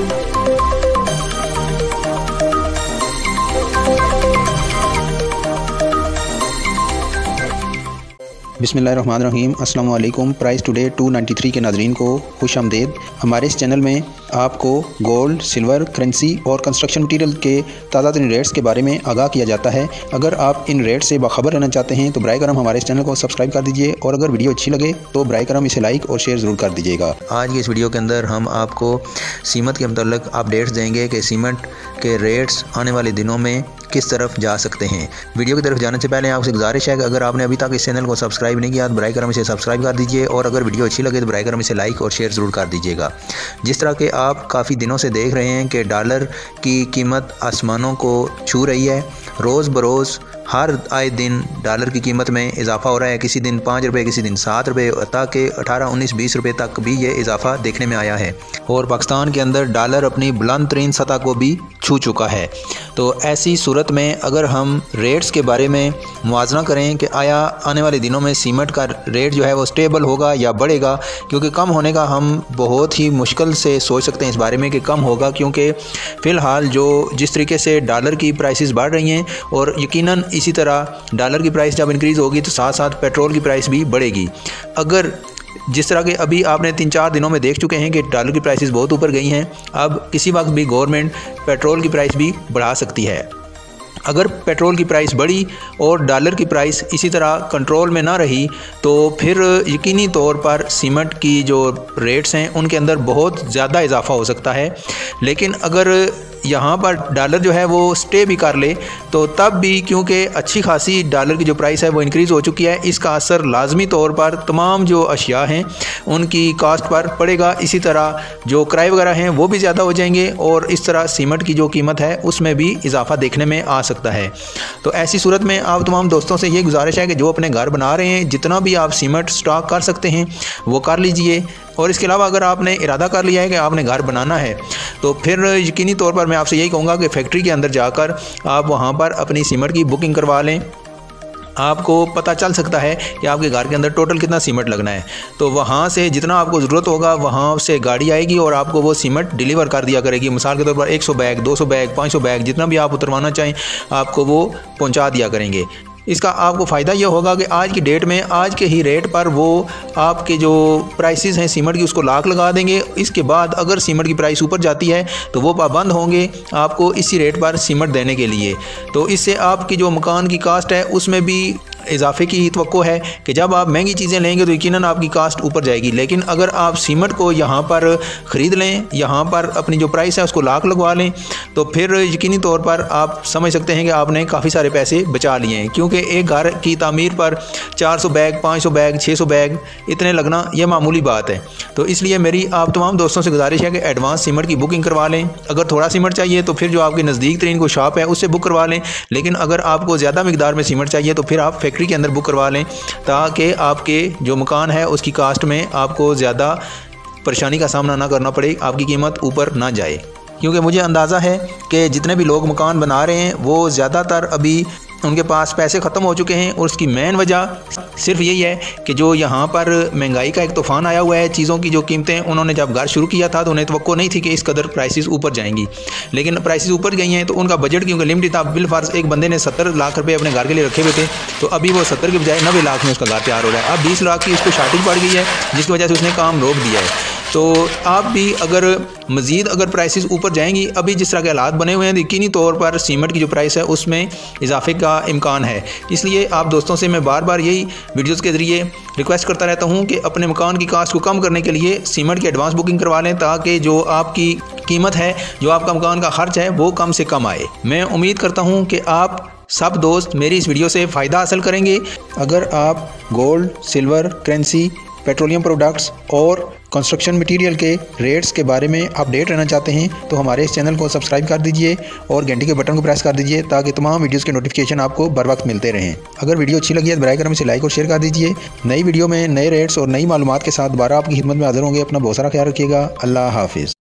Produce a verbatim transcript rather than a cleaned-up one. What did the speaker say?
बिस्मिल्लाहिर्रहमानिर्रहीम। अस्सलाम वालेकुम। Price today two ninety three के नाज़रीन को खुश आमदेद। हमारे इस चैनल में आपको गोल्ड, सिल्वर, करेंसी और कंस्ट्रक्शन मटीरियल के ताज़ा तरीन रेट्स के बारे में आगाह किया जाता है। अगर आप इन रेट से बाखबर रहना चाहते हैं तो बराए करम हमारे इस चैनल को सब्सक्राइब कर दीजिए और अगर वीडियो अच्छी लगे तो बराए करम इसे लाइक और शेयर ज़रूर कर दीजिएगा। आज की इस वीडियो के अंदर हम आपको सीमेंट के मतलब अपडेट्स देंगे कि सीमेंट के रेट्स आने वाले दिनों में किस तरफ जा सकते हैं। वीडियो की तरफ जाने से पहले आपसे गुजारिश है कि अगर आपने अभी तक इस चैनल को सब्सक्राइब नहीं किया तो बराए करम इसे सब्सक्राइब कर दीजिए और अगर वीडियो अच्छी लगे तो बराए करम इसे लाइक और शेयर ज़रूर कर दीजिएगा। जिस तरह के आप काफ़ी दिनों से देख रहे हैं कि डॉलर की कीमत आसमानों को छू रही है, रोज़ बरोज़ हर आए दिन डॉलर की कीमत में इजाफा हो रहा है। किसी दिन पाँच रुपये, किसी दिन सात रुपये, ताकि अठारह उन्नीस बीस रुपये तक भी ये इजाफा देखने में आया है और पाकिस्तान के अंदर डॉलर अपनी बुलंद तरीन सतह को भी छू चुका है। तो ऐसी सूरत में अगर हम रेट्स के बारे में मुआवजा करें कि आया आने वाले दिनों में सीमेंट का रेट जो है वो स्टेबल होगा या बढ़ेगा, क्योंकि कम होने का हम बहुत ही मुश्किल से सोच सकते हैं इस बारे में कि कम होगा, क्योंकि फ़िलहाल जो जिस तरीके से डॉलर की प्राइसेस बढ़ रही हैं और यकीनन इसी तरह डॉलर की प्राइस जब इंक्रीज़ होगी तो साथ साथ पेट्रोल की प्राइस भी बढ़ेगी। अगर जिस तरह के अभी आपने तीन चार दिनों में देख चुके हैं कि डॉलर की प्राइसेस बहुत ऊपर गई हैं, अब किसी वक्त भी गवर्नमेंट पेट्रोल की प्राइस भी बढ़ा सकती है। अगर पेट्रोल की प्राइस बढ़ी और डॉलर की प्राइस इसी तरह कंट्रोल में ना रही तो फिर यकीनी तौर पर सीमेंट की जो रेट्स हैं उनके अंदर बहुत ज़्यादा इजाफा हो सकता है। लेकिन अगर यहाँ पर डॉलर जो है वो स्टे भी कर ले तो तब भी, क्योंकि अच्छी खासी डॉलर की जो प्राइस है वो इंक्रीज़ हो चुकी है, इसका असर लाजमी तौर पर तमाम जो अशिया हैं उनकी कास्ट पर पड़ेगा। इसी तरह जो किराए वगैरह हैं वो भी ज़्यादा हो जाएंगे और इस तरह सीमेंट की जो कीमत है उसमें भी इजाफा देखने में आ सकता है। तो ऐसी सूरत में आप तमाम दोस्तों से ये गुजारिश है कि जो अपने घर बना रहे हैं, जितना भी आप सीमेंट स्टॉक कर सकते हैं वो कर लीजिए। और इसके अलावा अगर आपने इरादा कर लिया है कि आपने घर बनाना है तो फिर यकीनी तौर पर मैं आपसे यही कहूँगा कि फैक्ट्री के अंदर जाकर आप वहाँ पर अपनी सीमेंट की बुकिंग करवा लें। आपको पता चल सकता है कि आपके घर के अंदर टोटल कितना सीमेंट लगना है, तो वहाँ से जितना आपको ज़रूरत होगा वहाँ से गाड़ी आएगी और आपको वो सीमेंट डिलीवर कर दिया करेगी। मिसाल के तौर पर सौ बैग, दो सौ बैग, पाँच सौ बैग, जितना भी आप उतरवाना चाहें आपको वो पहुँचा दिया करेंगे। इसका आपको फ़ायदा यह होगा कि आज की डेट में आज के ही रेट पर वो आपके जो प्राइसेस हैं सीमेंट की उसको लाख लगा देंगे। इसके बाद अगर सीमेंट की प्राइस ऊपर जाती है तो वो पाबंद होंगे आपको इसी रेट पर सीमेंट देने के लिए। तो इससे आपकी जो मकान की कास्ट है उसमें भी इजाफे की तवक्को है कि जब आप महंगी चीज़ें लेंगे तो यकीनन आपकी कास्ट ऊपर जाएगी। लेकिन अगर आप सीमेंट को यहाँ पर ख़रीद लें, यहाँ पर अपनी जो प्राइस है उसको लाख लगवा लें तो फिर यकीनी तौर पर आप समझ सकते हैं कि आपने काफ़ी सारे पैसे बचा लिए हैं, क्योंकि एक घर की तामीर पर चार सौ बैग, पाँच सौ बैग, छः सौ बैग इतने लगना यह मामूली बात है। तो इसलिए मेरी आप तमाम दोस्तों से गुजारिश है कि एडवांस सीमेंट की बुकिंग करवा लें। अगर थोड़ा सीमेंट चाहिए तो फिर जो आपके नज़दीक तरीन कोई शॉप है उससे बुक करवा लें, लेकिन अगर आपको ज़्यादा मिकदार में सीमेंट चाहिए तो फिर आप फैक्ट्री के अंदर बुक करवा लें, ताकि आपके जो मकान है उसकी कास्ट में आपको ज़्यादा परेशानी का सामना ना करना पड़े, आपकी कीमत ऊपर ना जाए। क्योंकि मुझे अंदाज़ा है कि जितने भी लोग मकान बना रहे हैं वो ज़्यादातर अभी उनके पास पैसे ख़त्म हो चुके हैं और उसकी मेन वजह सिर्फ यही है कि जो यहाँ पर महंगाई का एक तूफ़ान आया हुआ है। चीज़ों की जो कीमतें उन्होंने जब घर शुरू किया था तो उन्हें तवक्को नहीं थी कि इस कदर प्राइसेस ऊपर जाएंगी, लेकिन प्राइसेस ऊपर गई हैं तो उनका बजट क्योंकि लिमिटेड था। बिलफर्ज एक बंदे ने सत्तर लाख रुपये अपने घर के लिए रखे हुए थे तो अभी वो सत्तर के बजाय नब्बे लाख में उसका घर तैयार हो रहा है। अब बीस लाख की उसको शार्टेज पड़ गई है जिसकी वजह से उसने काम रोक दिया है। तो आप भी अगर मज़ीद अगर प्राइसेस ऊपर जाएंगी, अभी जिस तरह के हालात बने हुए हैं, यकीनी तौर पर सीमेंट की जो प्राइस है उसमें इजाफे का इम्कान है। इसलिए आप दोस्तों से मैं बार बार यही वीडियोस के ज़रिए रिक्वेस्ट करता रहता हूं कि अपने मकान की कास्ट को कम करने के लिए सीमेंट की एडवांस बुकिंग करवा लें, ताकि जो आपकी कीमत है, जो आपका मकान का खर्च है वो कम से कम आए। मैं उम्मीद करता हूँ कि आप सब दोस्त मेरी इस वीडियो से फ़ायदा हासिल करेंगे। अगर आप gold, silver, currency, petroleum products और कंस्ट्रक्शन मटेरियल के रेट्स के बारे में अपडेट रहना चाहते हैं तो हमारे इस चैनल को सब्सक्राइब कर दीजिए और घंटे के बटन को प्रेस कर दीजिए ताकि तमाम वीडियोस के नोटिफिकेशन आपको बर वक्त मिलते रहें। अगर वीडियो अच्छी लगी है तो बराए करम इसे लाइक और शेयर कर दीजिए। नई वीडियो में नए रेट्स और नई मालूमात के साथ दोबारा आपकी खिदमत में हाजिर होंगे। अपना बहुत सारा ख्याल रखिएगा। अल्लाह हाफिज़।